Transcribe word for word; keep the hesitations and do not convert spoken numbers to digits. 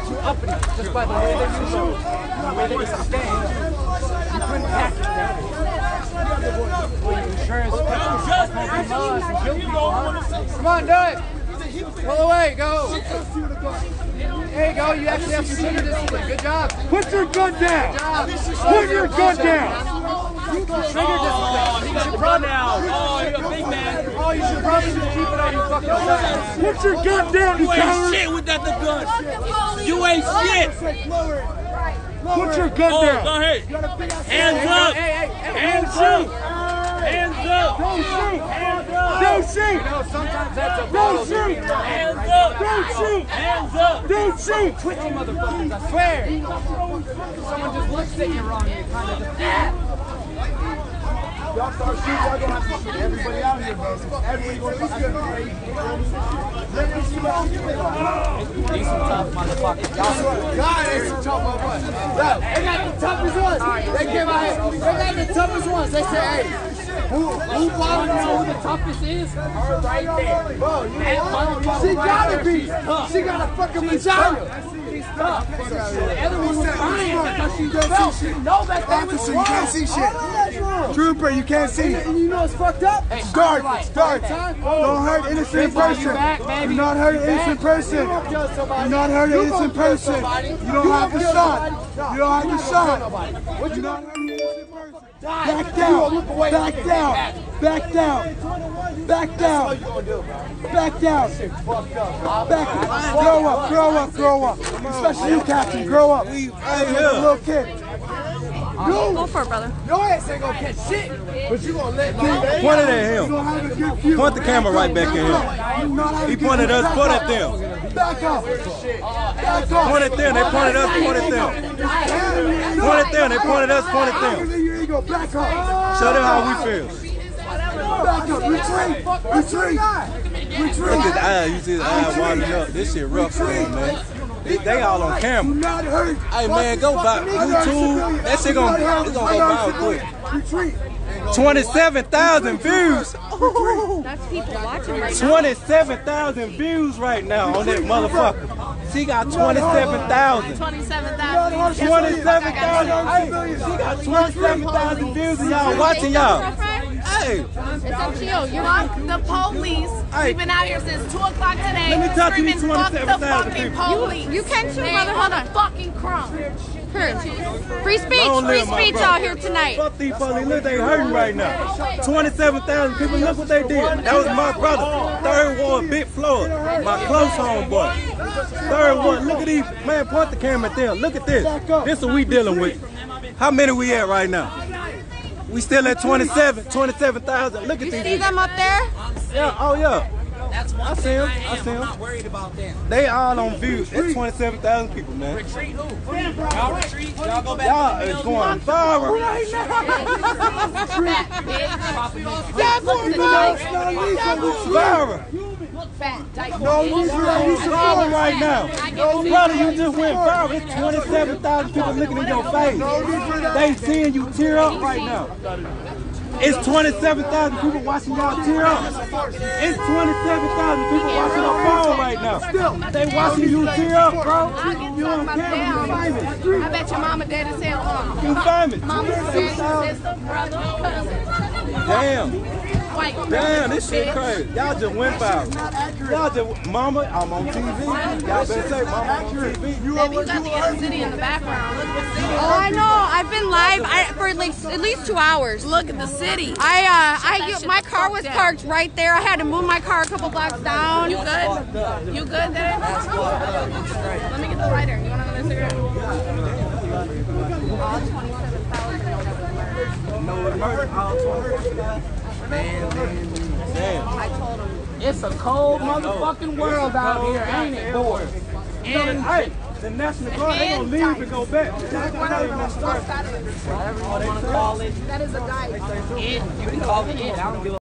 too uppity just by the way they use those, the way they sustain. You couldn't package that. Well, insurance, come on, do it. Pull away, go. There you go. You actually have some trigger discipline. Good job. Put your gun down. Good job. Put your gun down. Trigger discipline. You should probably now. Oh, you're a big man. Oh, you should probably just keep it on your fucking side. Put your gun down, you You ain't coward. shit without the gun. You ain't shit. Put your gun Oh, down. go ahead. Hands up. Hey, hey, hey. Hands up. Hands up. Don't shoot. Hands up. Don't shoot. You know, sometimes that's a Don't bottle shoot. being right. Hands up. Don't shoot. Hands up. Don't shoot. Twitchy motherfuckers, I swear. If someone just looks at you wrong, you kind of just, ah. Y'all start shooting, y'all gonna have to shoot everybody out here, bro. Everybody gonna be good. Decent tough motherfuckers. God, they some tough motherfuckers. Look, they got the toughest ones. They came out here. They got the toughest ones. They say, hey, who, who bottom know who the toughest is? Her right there. Bro, you know, she gotta be. She got a fucking vagina. She's tough. The other one was crying because she just felt. She know that they was wrong. You can't see shit. Trooper, you can't see it. And you know it's fucked up? It's dark. It's dark. Don't hurt innocent person. Do not hurt an innocent person. Do not hurt an innocent person. You don't have the shot. You don't have the shot. You don't hurt an innocent person. Back down. Back down. Back down. Back down. Back down. Back down. Grow up. Grow up. Grow up. Especially you, Captain. Grow up. Hey, little kid. Go, go for it, brother. Your ass ain't gonna catch shit, but you gonna let me. Point it at him. Point the camera right back at him. He pointed us, point at them. Back up. Back up. Point at them, they pointed us, point at them. Point at them, they pointed us, point at them. Back up. Show them how we feel. Back up. Retreat. Retreat. Retreat. Look at his eyes, you see his eyes winding up. This shit rough for him, man. They, they all on camera. Not hurt. Hey man, go by YouTube. That shit gonna, it's gonna go viral quick. Retreat. twenty-seven thousand views. That's people watching right now. twenty-seven thousand views right now on that motherfucker. She got twenty-seven thousand. twenty-seven thousand. twenty-seven thousand. Hey, she got twenty-seven thousand views and y'all watching y'all. Hey. It's up to you. You're Fuck the police. Hey. We've been out here since two o'clock today. Let me talk to these screaming, fuck the twenty-seven thousand fucking people. police. You, you can too, They brother. Hold on. fucking crumb. Free speech. Long Free live my speech brother. out here tonight. Fuck these police. Look, they hurting right now. twenty-seven thousand people. Look what they did. That was my brother. Third Ward, Big Floyd. My close homeboy. Third Ward. Look at these. Man, point the camera at them. Look at this. This is what we dealing with. How many we at right now? We still at twenty-seven. twenty-seven thousand. Look at You these. see them up there? Yeah. Oh, yeah. That's one I see thing him. I I am. see I'm him. not worried about them. They all on views. That's twenty-seven thousand people, man. Retreat who? Y'all retreat? Y'all go back Y'all to the is building? going viral right now. Y'all going Viral. No, you Viral right now. Brother, you just went viral. It's twenty-seven thousand people looking in your face. They seeing you tear up right now. It's twenty-seven thousand people watching y'all tear up. It's twenty-seven thousand people watching our phone right now. They watching you tear up, bro. You on camera, you famous. I bet your mama dead as hell. Huh? You famous. Mama, sister, sister, brother, cousin. Damn. White. Damn, this shit crazy. Y'all just went viral. Y'all just, mama, I'm on T V. Y'all better say, mama, I'm on T V. Baby, you got to get the city in the background. Look at the city. Oh, I know. I've been live I, for at least, at least two hours. Look at the city. I, uh, I, that shit my the car fuck was down. parked right there. I had to move my car a couple blocks down. You good? You good there? Let me get the lighter. You want another cigarette? All twenty-seven thousand. I told him. It's a cold motherfucking world out here, ain't it, boy? And, hey, the National Guard, they gonna leave and go back. Whatever you want to call it. That is a guy. It, you can call it it. I don't give a